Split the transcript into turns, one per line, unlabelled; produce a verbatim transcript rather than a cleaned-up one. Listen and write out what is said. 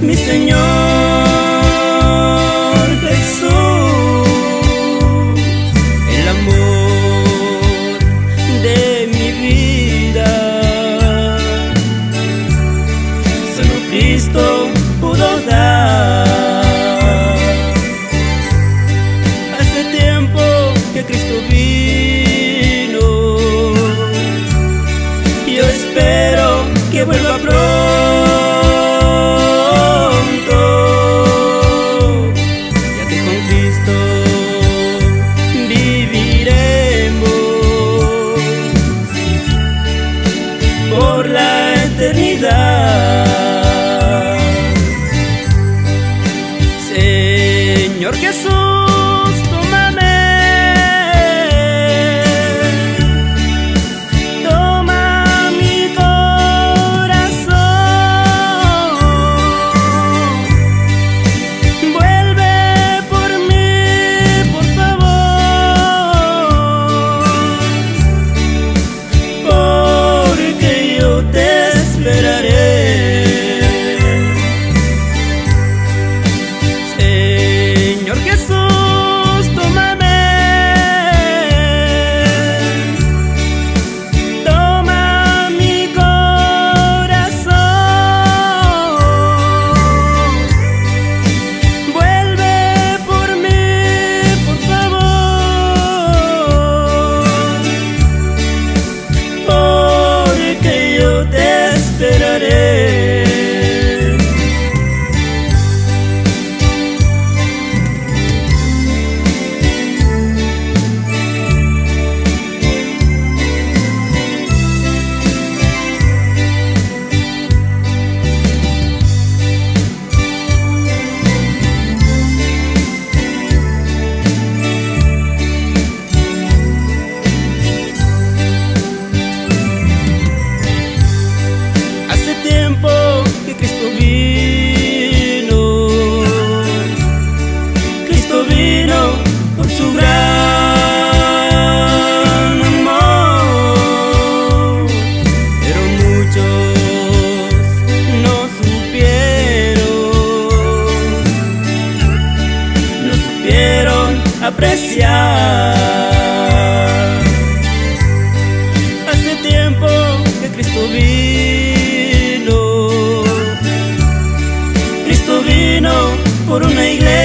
mi Señor Jesús, el amor de mi vida. Solo Cristo pudo dar. Hace tiempo que Cristo vino, yo espero que vuelva pronto. Por la eternidad, Señor Jesús, tómame, toma mi corazón, vuelve por mí, por favor, porque yo te esperaré. Señor Jesús, tómame, toma mi corazón, vuelve por mí, por favor, porque yo te esperaré. Hace tiempo que Cristo vino, Cristo vino por su gran amor, pero muchos no supieron, no supieron apreciar. Hace tiempo que Cristo vino, Cristo vino por una iglesia